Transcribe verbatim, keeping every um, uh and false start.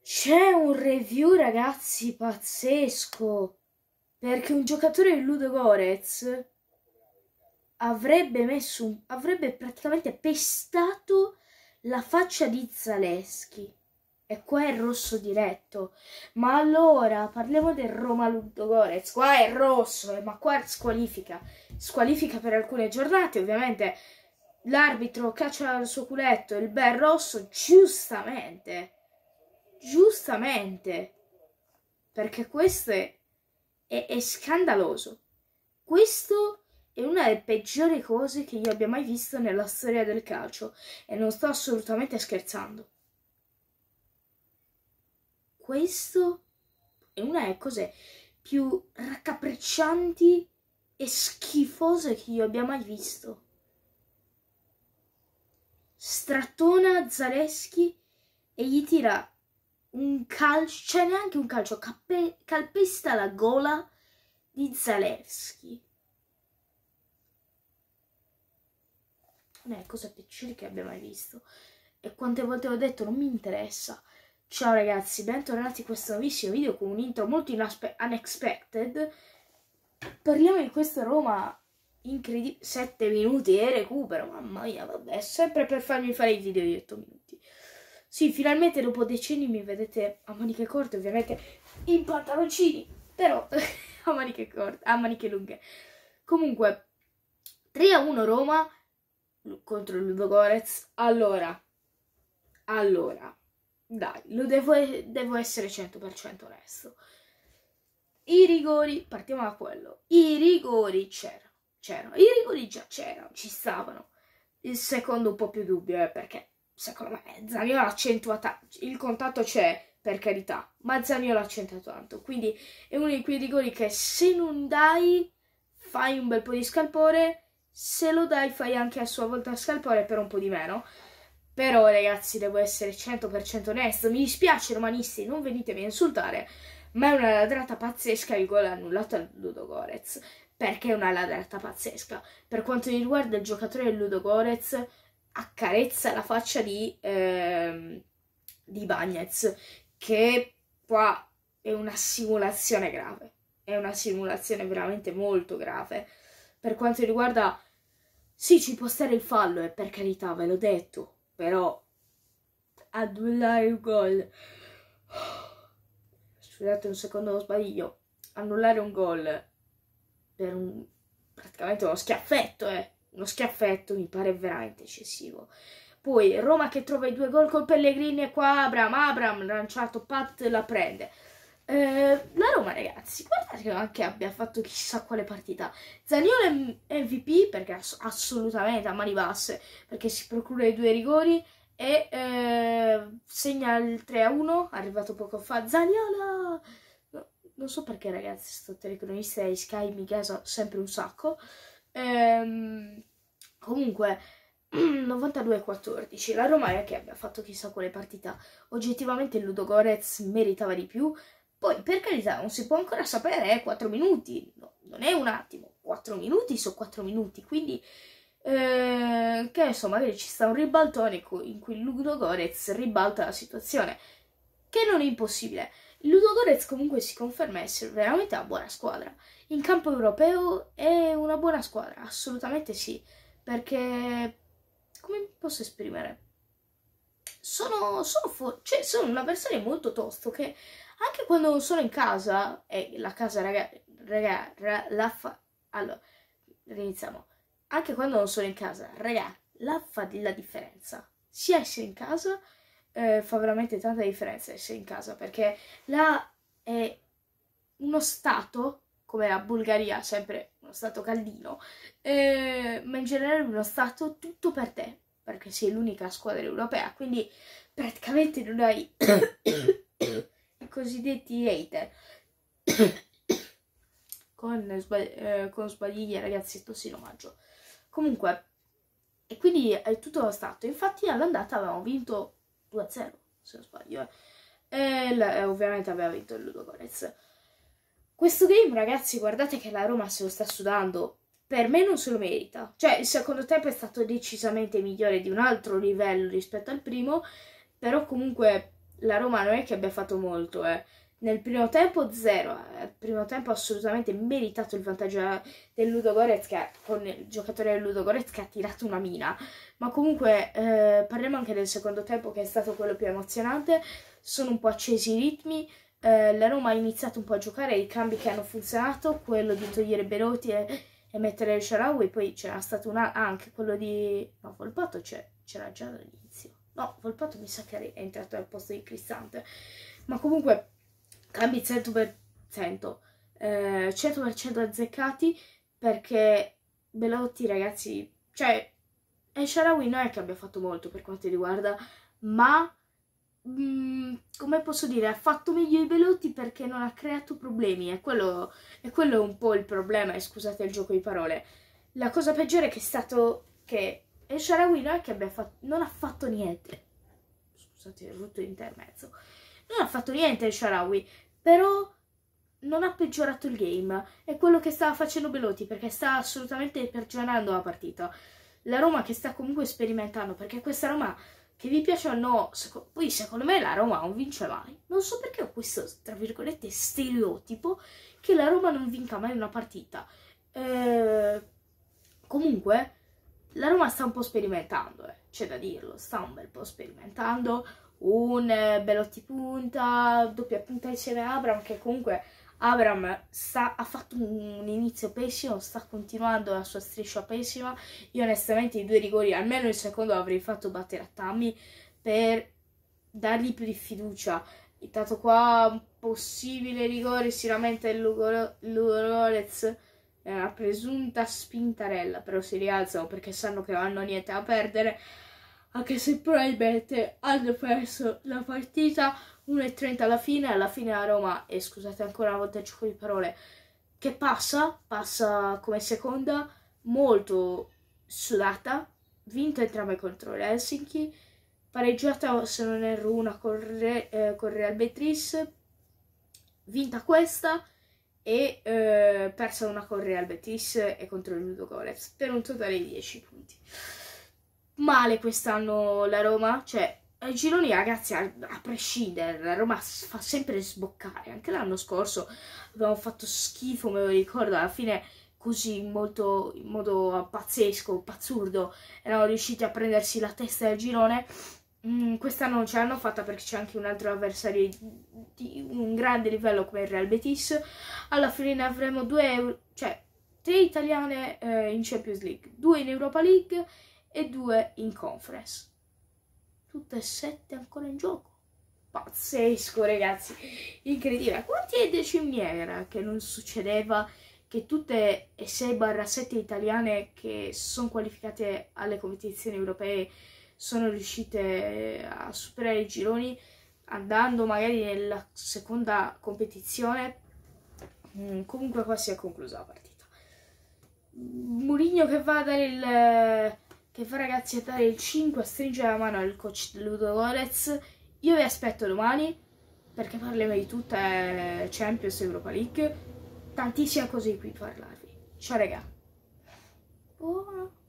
C'è un review, ragazzi, pazzesco, perché un giocatore di Ludogorets avrebbe messo un, avrebbe praticamente pestato la faccia di Zaleschi. E qua è rosso diretto. Ma allora parliamo del Roma Ludogorets. Qua è rosso, eh, ma qua è squalifica. Squalifica per alcune giornate, ovviamente. L'arbitro caccia il suo culetto, il bel rosso, giustamente. Giustamente. Perché questo è, è, è scandaloso. Questo è una delle peggiori cose che io abbia mai visto nella storia del calcio. E non sto assolutamente scherzando. Questo è una delle cose più raccapriccianti e schifose che io abbia mai visto. Strattona Zaleschi e gli tira un calcio, cioè neanche un calcio, cape, calpesta la gola di Zaleschi. Non è la cosa peggiore che abbia mai visto. E quante volte ho detto, non mi interessa. Ciao ragazzi, bentornati in questo nuovissimo video con un intro molto unexpected. Parliamo di questa Roma incredibile, sette minuti e recupero, mamma mia, vabbè, sempre per farmi fare i video di otto minuti. Sì, finalmente dopo decenni mi vedete a maniche corte, ovviamente in pantaloncini, però a maniche corte, a maniche lunghe. Comunque, tre a uno Roma contro il Ludogorets. Allora, allora... Dai, lo devo, devo essere cento per cento onesto. I rigori, partiamo da quello. I rigori c'erano, c'erano. I rigori già c'erano, ci stavano. Il secondo un po' più dubbio, eh, perché secondo me Zaniolo ha accentuato. Il contatto c'è, per carità, ma Zaniolo ha accentuato tanto. Quindi è uno di quei rigori che se non dai fai un bel po' di scalpore, se lo dai fai anche a sua volta scalpore per un po' di meno. Però ragazzi devo essere cento per cento onesto, mi dispiace romanisti, non venitemi a insultare, ma è una ladrata pazzesca il gol annullato al Ludogorets. Perché è una ladrata pazzesca? Per quanto riguarda il giocatore del Ludogorets, accarezza la faccia di, ehm, di Bagnez, che qua è una simulazione grave, è una simulazione veramente molto grave. Per quanto riguarda, sì, ci può stare il fallo, e per carità, ve l'ho detto. Però annullare un gol, scusate un secondo lo sbaglio, annullare un gol per un praticamente uno schiaffetto, eh, uno schiaffetto mi pare veramente eccessivo. Poi Roma che trova i due gol con Pellegrini e qua Abram, Abram lanciato, Pat la prende. Eh, la Roma ragazzi, guardate che anche abbia fatto chissà quale partita. Zaniolo è M V P perché ass assolutamente a mani basse, perché si procura i due rigori e eh, segna il tre a uno, arrivato poco fa. Zaniolo! No, non so perché ragazzi, sto telecronista di Sky mi gasa sempre un sacco. Ehm, comunque novantadue a quattordici, la Roma è che abbia fatto chissà quale partita. Oggettivamente il Ludogorets meritava di più. Poi, per carità, non si può ancora sapere, eh, quattro minuti, no, non è un attimo, quattro minuti sono quattro minuti, quindi, eh, che ne so, magari ci sta un ribaltone in cui il Ludogorets ribalta la situazione, che non è impossibile. Il Ludogorets comunque si conferma essere veramente una buona squadra. In campo europeo è una buona squadra, assolutamente sì, perché, come posso esprimere? Sono, sono, cioè, sono una persona molto tosto che anche quando non sono in casa, e la casa, raga, raga, raga la fa, allora, riniziamo, anche quando non sono in casa, raga, la fa la differenza, sia essere in casa, eh, fa veramente tanta differenza essere in casa, perché là è uno stato, come la Bulgaria, sempre uno stato caldino, eh, ma in generale uno stato tutto per te, perché sei l'unica squadra europea, quindi praticamente non hai i cosiddetti hater. con, sbagli eh, con sbagliglie ragazzi, tossino maggio. Comunque, e quindi è tutto lo stato. Infatti all'andata avevamo vinto due a zero, se non sbaglio, eh. E, e ovviamente aveva vinto il Ludogorets. Questo game ragazzi, guardate che la Roma se lo sta sudando. Per me non se lo merita. Cioè, il secondo tempo è stato decisamente migliore di un altro livello rispetto al primo, però comunque la Roma non è che abbia fatto molto, eh. Nel primo tempo zero, nel primo tempo assolutamente meritato il vantaggio del Ludogorets, che con il giocatore del Ludogorets che ha tirato una mina, ma comunque eh, parliamo anche del secondo tempo, che è stato quello più emozionante. Sono un po' accesi i ritmi, eh, la Roma ha iniziato un po' a giocare, i cambi che hanno funzionato, quello di togliere Belotti e, e mettere il Shaarawy, poi c'era stato una, anche quello di... no, Volpato c'era già dall'inizio, no, Volpato mi sa che è entrato al posto di Cristante, ma comunque cambi cento per cento, eh, cento per cento azzeccati, perché Belotti, ragazzi, cioè, El Shaarawy non è che abbia fatto molto per quanto riguarda, ma, mh, come posso dire, ha fatto meglio i Belotti perché non ha creato problemi, e quello, e quello è un po' il problema, e scusate il gioco di parole. La cosa peggiore che è stato che El Shaarawy non è che abbia fatto, non ha fatto niente, scusate il rotto intermezzo, non ha fatto niente El Shaarawy, però non ha peggiorato il game, è quello che stava facendo Belotti, perché sta assolutamente peggiorando la partita. La Roma che sta comunque sperimentando, perché questa Roma, che vi piace o no, seco poi secondo me la Roma non vince mai. Non so perché ho questo, tra virgolette, stereotipo che la Roma non vinca mai una partita. Eh, comunque, la Roma sta un po' sperimentando, eh, c'è da dirlo, sta un bel po' sperimentando. Un eh, Belotti punta, doppia punta insieme a Abraham, che comunque Abraham sta, ha fatto un inizio pessimo, sta continuando la sua striscia pessima. Io onestamente i due rigori, almeno il secondo, l'avrei fatto battere a Tammy per dargli più di fiducia. Intanto qua un possibile rigore, sicuramente il Ludogorets è una presunta spintarella, però si rialzano perché sanno che non hanno niente da perdere, anche se probabilmente hanno perso la partita. uno e trenta alla fine, alla fine la Roma, e scusate ancora una volta il gioco di parole, che passa, passa come seconda, molto sudata, vinto entrambe contro l'Helsinki, pareggiata se non erro una con, Re, eh, con Real Betis, vinta questa e eh, persa una con Real Betis e contro il Ludogorets, per un totale di dieci punti. Male quest'anno la Roma, cioè ai gironi, ragazzi, a, a prescindere, la Roma fa sempre sboccare. Anche l'anno scorso abbiamo fatto schifo, me lo ricordo, alla fine così molto, in modo pazzesco, pazzurdo, erano riusciti a prendersi la testa del girone. Mm, quest'anno non ce l'hanno fatta perché c'è anche un altro avversario di un grande livello come il Real Betis. Alla fine ne avremo due, cioè tre italiane eh, in Champions League, due in Europa League e due in Conference. Tutte e sette ancora in gioco. Pazzesco, ragazzi, incredibile. Quanti decimi era che non succedeva che tutte e sei sette italiane che sono qualificate alle competizioni europee sono riuscite a superare i gironi, andando magari nella seconda competizione. Mm, comunque qua si è conclusa la partita. Mourinho che va a dare il... che fa, ragazzi, a dare il cinque, a stringere la mano al coach Ludogorets. Io vi aspetto domani, perché parleremo di tutte Champions, Europa League, tantissime cose di cui parlarvi. Ciao raga. Buona.